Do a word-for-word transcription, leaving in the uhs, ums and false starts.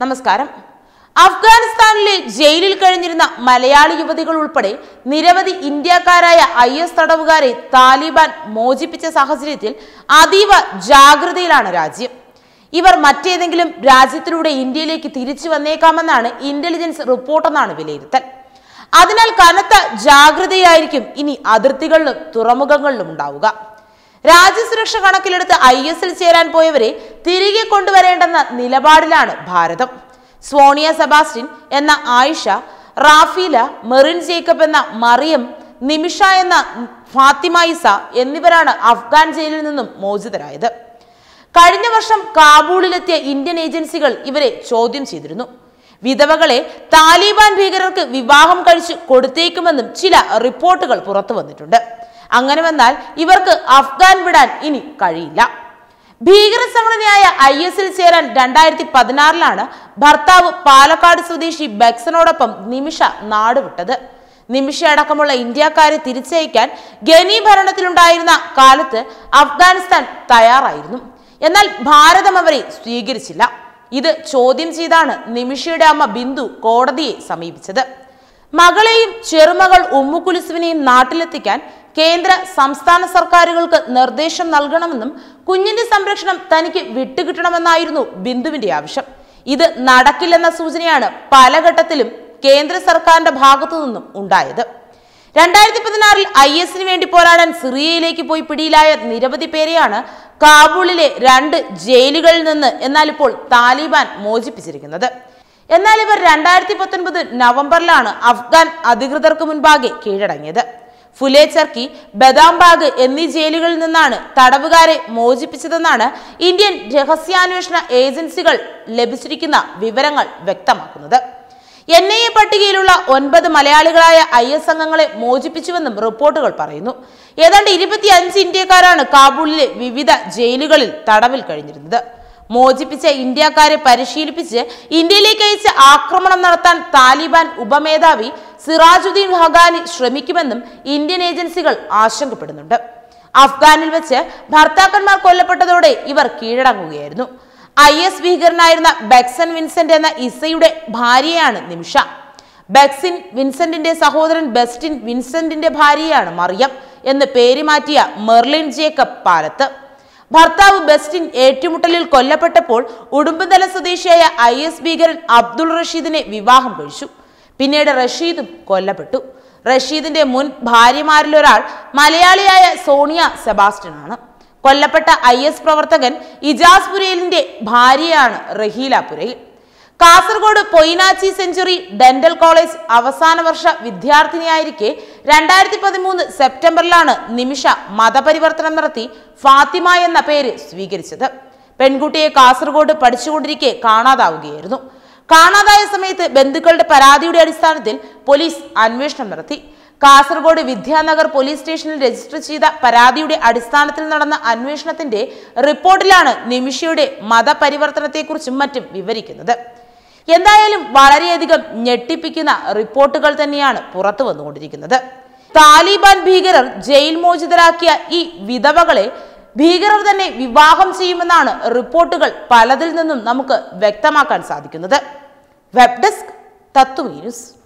നമസ്കാരം. അഫ്ഗാനിസ്ഥാനിലെ ജയിലിൽ കഴിഞ്ഞിരുന്ന മലയാളി യുവതികൾ ഉൾപ്പെടെ നിരവധി ഇന്ത്യക്കാരായ ഐ എസ് തടവുകാരെ താലിബാൻ മോചിപ്പിച്ച സാഹചര്യത്തിൽ അതീവ ജാഗ്രതയിലാണ് രാജ്യം. ഇവർ മറ്റേതെങ്കിലും രാജ്യത്തിലൂടെ ഇന്ത്യയിലേക്ക് തിരിച്ചു വന്നേക്കാമെന്നാണ് ഇന്റലിജൻസ് റിപ്പോർട്ടെന്നാണ് വിലയിരുത്തൽ. അതിനാൽ കനത്ത ജാഗ്രതയായിരിക്കും ഇനി അതിർത്തികളിലും തുറമുഖങ്ങളിലും ഉണ്ടാവുക. രാജ്യസുരക്ഷ കണക്കിലെടുത്ത് ഐ എസിൽ ചേരാൻ പോയവരെ തിരികെ കൊണ്ടുവരേണ്ടെന്ന നിലപാടിലാണ് ഭാരതം. സോണിയ സെബാസ്റ്റ്യൻ എന്ന ആയിഷ, റാഫീല, മെറിൻ ജേക്കബ് എന്ന മറിയം, നിമിഷ എന്ന ഫാത്തിമ ഇസ എന്നിവരാണ് അഫ്ഗാൻ ജയിലിൽ നിന്നും മോചിതരായത്. കഴിഞ്ഞ വർഷം കാബൂളിലെത്തിയ ഇന്ത്യൻ ഏജൻസികൾ ഇവരെ ചോദ്യം ചെയ്തിരുന്നു. വിധവകളെ താലിബാൻ ഭീകരർക്ക് വിവാഹം കഴിച്ച് കൊടുത്തേക്കുമെന്നും ചില റിപ്പോർട്ടുകൾ പുറത്തു വന്നിട്ടുണ്ട്. അങ്ങനെ വന്നാൽ ഇവർക്ക് അഫ്ഗാൻ വിടാൻ ഇനി കഴിയില്ല. ഭീകര സംഘടനയായ ഐ എസിൽ ചേരാൻ രണ്ടായിരത്തി പതിനാറിലാണ് ഭർത്താവ് പാലക്കാട് സ്വദേശി ബെക്സനോടൊപ്പം നിമിഷ നാടുവിട്ടത്. നിമിഷ അടക്കമുള്ള ഇന്ത്യക്കാരെ തിരിച്ചയക്കാൻ ഗനി ഭരണത്തിലുണ്ടായിരുന്ന കാലത്ത് അഫ്ഗാനിസ്ഥാൻ തയ്യാറായിരുന്നു. എന്നാൽ ഭാരതം അവരെ സ്വീകരിച്ചില്ല. ഇത് ചോദ്യം ചെയ്താണ് നിമിഷയുടെ അമ്മ ബിന്ദു കോടതിയെ സമീപിച്ചത്. മകളെയും ചെറുമകൾ ഉമ്മുകുലിസുവിനെയും നാട്ടിലെത്തിക്കാൻ കേന്ദ്ര സംസ്ഥാന സർക്കാരുകൾക്ക് നിർദ്ദേശം നൽകണമെന്നും കുഞ്ഞിന്റെ സംരക്ഷണം തനിക്ക് വിട്ടുകിട്ടണമെന്നായിരുന്നു ബിന്ദുവിന്റെ ആവശ്യം. ഇത് നടക്കില്ലെന്ന സൂചനയാണ് പല ഘട്ടത്തിലും കേന്ദ്ര സർക്കാരിന്റെ ഭാഗത്തു നിന്നും ഉണ്ടായത്. രണ്ടായിരത്തി പതിനാറിൽ ഐ എസിന് വേണ്ടി പോരാടാൻ സിറിയയിലേക്ക് പോയി പിടിയിലായ നിരവധി പേരെയാണ് കാബൂളിലെ രണ്ട് ജയിലുകളിൽ നിന്ന് എന്നാൽ ഇപ്പോൾ താലിബാൻ മോചിപ്പിച്ചിരിക്കുന്നത്. എന്നാൽ ഇവർ രണ്ടായിരത്തി പത്തൊൻപത് നവംബറിലാണ് അഫ്ഗാൻ അധികൃതർക്ക് മുൻപാകെ കീഴടങ്ങിയത്. ഫുലെ ചർക്കി, ബദാംബാഗ് എന്നീ ജയിലുകളിൽ നിന്നാണ് തടവുകാരെ മോചിപ്പിച്ചതെന്നാണ് ഇന്ത്യൻ രഹസ്യാന്വേഷണ ഏജൻസികൾ ലഭിച്ചിരിക്കുന്ന വിവരങ്ങൾ വ്യക്തമാക്കുന്നത്. എൻ ഐ എ പട്ടികയിലുള്ള ഒൻപത് മലയാളികളായ ഐ എസ് അംഗങ്ങളെ മോചിപ്പിച്ചുവെന്നും റിപ്പോർട്ടുകൾ പറയുന്നു. ഏതാണ്ട് ഇരുപത്തി അഞ്ച് ഇന്ത്യക്കാരാണ് കാബൂളിലെ വിവിധ ജയിലുകളിൽ തടവിൽ കഴിഞ്ഞിരുന്നത്. മോചിപ്പിച്ച ഇന്ത്യക്കാരെ പരിശീലിപ്പിച്ച് ഇന്ത്യയിലേക്ക് അയച്ച് ആക്രമണം നടത്താൻ താലിബാൻ ഉപമേധാവി സിറാജുദ്ദീൻ ഹഖാനി ശ്രമിക്കുമെന്നും ഇന്ത്യൻ ഏജൻസികൾ ആശങ്കപ്പെടുന്നുണ്ട്. അഫ്ഗാനിൽ വെച്ച് ഭർത്താക്കന്മാർ കൊല്ലപ്പെട്ടതോടെ ഇവർ കീഴടങ്ങുകയായിരുന്നു. ഐ എസ് ഭീകരനായിരുന്ന ബെക്സൻ വിൻസെന്റ് എന്ന ഇസയുടെ ഭാര്യയാണ് നിമിഷ. ബെക്സിൻ വിൻസെന്റിന്റെ സഹോദരൻ ബെസ്റ്റിൻ വിൻസെന്റിന്റെ ഭാര്യയാണ് മറിയം എന്ന് പേര് മാറ്റിയ മെർലിൻ ജേക്കബ് പാലത്ത്. ഭർത്താവ് ബെസ്റ്റിൻ ഏറ്റുമുട്ടലിൽ കൊല്ലപ്പെട്ടപ്പോൾ ഉടുമ്പൻതല സ്വദേശിയായ ഐ എസ് ഭീകരൻ അബ്ദുൾ റഷീദിനെ വിവാഹം കഴിച്ചു. പിന്നീട് റഷീദും കൊല്ലപ്പെട്ടു. റഷീദിന്റെ മുൻ ഭാര്യമാരിലൊരാൾ മലയാളിയായ സോണിയ സെബാസ്റ്റ്യൻ ആണ്. കൊല്ലപ്പെട്ട ഐ എസ് പ്രവർത്തകൻ ഇജാസ് പുരയിലിന്റെ ഭാര്യയാണ് Raheela Purayil. Kasaragod Poinachi century dental college അവസാന വർഷ വിദ്യാർത്ഥിനിയായിരിക്കെ രണ്ടായിരത്തി പതിമൂന്ന് സെപ്റ്റംബറിലാണ് നിമിഷ മതപരിവർത്തനം നടത്തി ഫാത്തിമ എന്ന പേര് സ്വീകരിച്ചത്. പെൺകുട്ടിയെ കാസർഗോഡ് പഠിച്ചുകൊണ്ടിരിക്കെ കാണാതാവുകയായിരുന്നു. കാണാതായ സമയത്ത് ബന്ധുക്കളുടെ പരാതിയുടെ അടിസ്ഥാനത്തിൽ പോലീസ് അന്വേഷണം നടത്തി. കാസർഗോഡ് വിദ്യാനഗർ പോലീസ് സ്റ്റേഷനിൽ രജിസ്റ്റർ ചെയ്ത പരാതിയുടെ അടിസ്ഥാനത്തിൽ നടന്ന അന്വേഷണത്തിന്റെ റിപ്പോർട്ടിലാണ് നിമിഷയുടെ മതപരിവർത്തനത്തെക്കുറിച്ചും മറ്റും വിവരിക്കുന്നത്. എന്തായാലും വളരെയധികം ഞെട്ടിപ്പിക്കുന്ന റിപ്പോർട്ടുകൾ തന്നെയാണ് പുറത്തു വന്നുകൊണ്ടിരിക്കുന്നത്. താലിബാൻ ഭീകരർ ജയിൽ മോചിതരാക്കിയ ഈ വിധവകളെ ഭീകരർ തന്നെ വിവാഹം ചെയ്യുമെന്നാണ് റിപ്പോർട്ടുകൾ പലതിൽ നിന്നും നമുക്ക് വ്യക്തമാക്കാൻ സാധിക്കുന്നത്. Web desk Tatwamayi news.